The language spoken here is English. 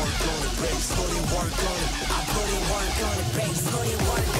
work on the bass, put in work on it. I put in work on the bass, put in work